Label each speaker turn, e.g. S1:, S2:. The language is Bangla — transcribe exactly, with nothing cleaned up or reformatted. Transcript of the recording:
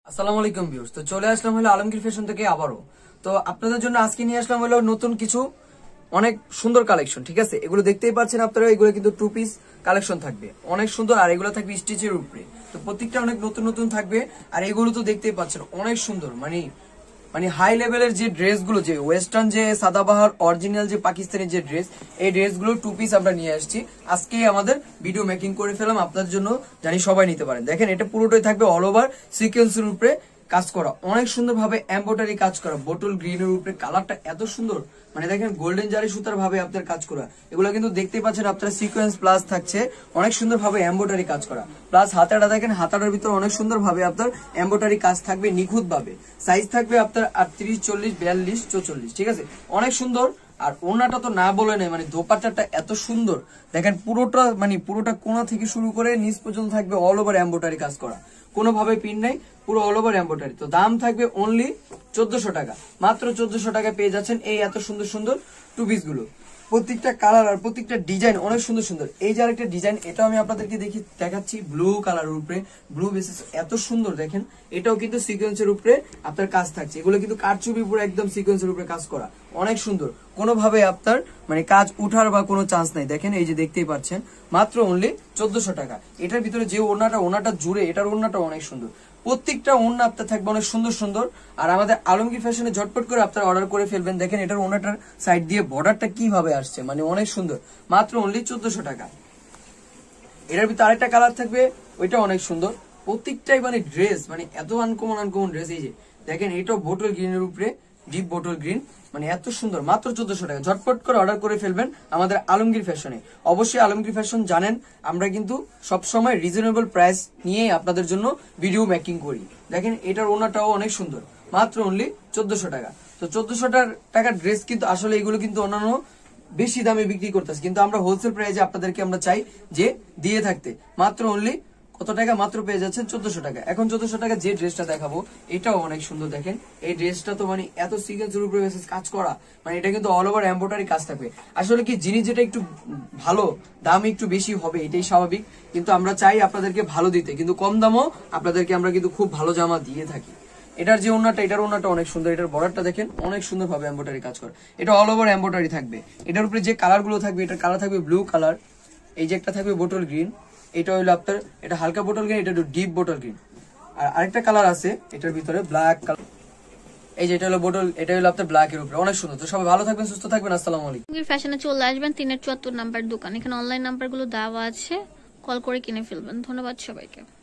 S1: আসসালামু আলাইকুম ভিউয়ার্স। তো চলে আসলাম হলো আলমগীর ফ্যাশন থেকে আবারও। তো আপনাদের জন্য আজকে নিয়ে আসলাম হলো নতুন কিছু অনেক সুন্দর কালেকশন। ঠিক আছে, এগুলো দেখতেই পাচ্ছেন আপনারা, এগুলো কিন্তু টু পিস কালেকশন থাকবে, অনেক সুন্দর। আর এগুলো থাকবে স্টিচের উপরে, তো প্রত্যেকটা অনেক নতুন নতুন থাকবে। আর এগুলো তো দেখতেই পাচ্ছেন অনেক সুন্দর, মানে মানে হাই লেভেলের যে ড্রেসগুলো, যে ওয়েস্টার্ন যে সাদাবাহার অরিজিনাল যে পাকিস্তানি যে ড্রেস, এই ড্রেসগুলো টু পিস আমরা নিয়ে আসছি। আজকে আমাদের ভিডিও মেকিং করে ফেলাম আপনাদের জন্য, জানি সবাই নিতে পারেন। দেখেন এটা পুরোটাই থাকবে অল ওভার সিকোয়েন্সের উপরে কাজ করা, অনেক সুন্দর ভাবে এমব্রয়ডারি কাজ করা, বোটল গ্রিনের উপরে কালারটা এত সুন্দর, মানে দেখেন গোল্ডেন জারি সুতার ভাবে আপনার কাজ করা। এগুলো কিন্তু দেখতেই পাচ্ছেন আপনারা সিকোয়েন্স প্লাস থাকছে, অনেক সুন্দর ভাবে এমব্রয়ডারি কাজ করা। প্লাস হাতাটা দেখেন, হাতাটার ভিতরে অনেক সুন্দর ভাবে আপনার এমব্রয়ডারি কাজ থাকবে নিখুঁত ভাবে। সাইজ থাকবে আপনার আটত্রিশ, চল্লিশ, বিয়াল্লিশ, চৌচল্লিশ। ঠিক আছে, অনেক সুন্দর। আর ওনাটা তো না বলে নেই, মানে দোপাট্টাটা এত সুন্দর দেখেন, পুরোটা মানে পুরোটা কোণা থেকে শুরু করে নিচ পর্যন্ত থাকবে অল ওভার এমব্রয়ডারি কাজ করা, কোনোভাবে পিন নাই, পুরো অল ওভার এমব্রয়ডারি। তো দাম থাকবে অনলি চোদ্দশো টাকা, মাত্র চোদ্দশো টাকা পেয়ে যাচ্ছেন এই এত সুন্দর সুন্দর টু পিস গুলো। প্রত্যেকটা কালার আর প্রত্যেকটা ডিজাইন অনেক সুন্দর সুন্দর। এই যে আরেকটা ডিজাইন, এটাও আমি আপনাদেরকে দেখি দেখাচ্ছি, ব্লু কালারের উপরে, ব্লু বেসিস এত সুন্দর দেখেন। এটাও কিন্তু সিকোয়েন্সের উপরে আপনার কাজ থাকছে, এগুলো কিন্তু কারচুপির উপরে একদম সিকোয়েন্সের উপরে কাজ করা, অনেক সুন্দর। কোনোভাবে আপনার মানে কাজ উঠার বা কোনো চান্স নাই। দেখেন এই যে দেখতেই পাচ্ছেন, মাত্র অনলি চোদ্দশো টাকা। এটার ভিতরে যে ওড়নাটা, ওড়নাটা জুড়ে এটার ওড়নাটা অনেক সুন্দর, প্রত্যেকটা ওড়না আপনার থাকবে অনেক সুন্দর সুন্দর। আর আমাদের আলমগীর ফ্যাশনে ঝটপট করে আপনারা অর্ডার করে ফেলবেন। দেখেন এটার ওড়নাটার সাইড দিয়ে বর্ডারটা কিভাবে আসছে, মানে অনেক সুন্দর, মাত্র অনলি চোদ্দশো টাকা। এটার ভিতরে আরেকটা কালার থাকবে, ওইটা অনেক সুন্দর। প্রত্যেকটাই মানে ড্রেস মানে এত আনকমন আনকমন ড্রেস। এই যে দেখেন, এটাও বোটল গ্রিনের উপরে, ডিপ বোটল গ্রিন, মানে এত সুন্দর, মাত্র চোদ্দশো টাকা। ঝটপট করে অর্ডার করে ফেলবেন আমাদের আলমগীর ফ্যাশনে। অবশ্যই আলমগীর ফ্যাশন জানেন আমরা কিন্তু সবসময় রিজনেবল প্রাইস নিয়ে আপনাদের জন্য ভিডিও মেকিং করি। দেখেন এটার ওনাটাও অনেক সুন্দর, মাত্র অনলি চোদ্দশো টাকা। তো চোদ্দশো টাকার ড্রেস কিন্তু আসলে এগুলো কিন্তু অন্যান্য বেশি দামে বিক্রি করতেছে, কিন্তু আমরা হোলসেল প্রাইসে আপনাদেরকে আমরা চাই যে দিয়ে থাকতে। মাত্র অনলি কত টাকা, মাত্র পেয়ে যাচ্ছেন চোদ্দশো টাকা। এখন চোদ্দশো টাকা যে ড্রেসটা দেখাবো, এটাও অনেক সুন্দর। দেখেন এই ড্রেসটা তো মানে এত সিকোয়েন্সের উপরে কাজ করা, মানে এটা কিন্তু অল ওভার এমব্রয়ডারি কাজ থাকবে। আসলে কি জিনিস যেটা একটু ভালো, দাম একটু বেশি হবে, এটাই স্বাভাবিক, কিন্তু আমরা চাই আপনাদেরকে ভালো দিতে, কিন্তু কম দামও আপনাদেরকে আমরা কিন্তু খুব ভালো জামা দিয়ে থাকি। এটার যে ওন্নাটা, এটার ওন্নাটা অনেক সুন্দর, এটার বর্ডারটা দেখেন অনেক সুন্দর ভাবে এমব্রয়ডারি কাজ করে, এটা অল ওভার এমব্রয়ডারি থাকবে। এটার উপরে যে কালার গুলো থাকবে, এটার কালার থাকবে ব্লু কালার, এই যে একটা থাকবে বোটল গ্রিন, এটা হলো আপনার এটা হালকা বোটল গ্রিন, এটা একটু ডিপ বোটল গ্রিন। আর আরেকটা কালার আছে এটার ভিতরে ব্ল্যাক কালার, এই যে এটা হলো বোটল, এটা হলো আপনার ব্ল্যাক এর উপরে, অনেক সুন্দর। তো সবাই ভালো থাকবেন, সুস্থ থাকবেন, আসসালামু আলাইকুম।
S2: ফ্যাশনে চলে আসবেন, তিনের চুয়াত্তর নাম্বার দোকান, এখানে অনলাইন নাম্বার গুলো দেওয়া আছে, কল করে কিনে ফেলবেন। ধন্যবাদ সবাইকে।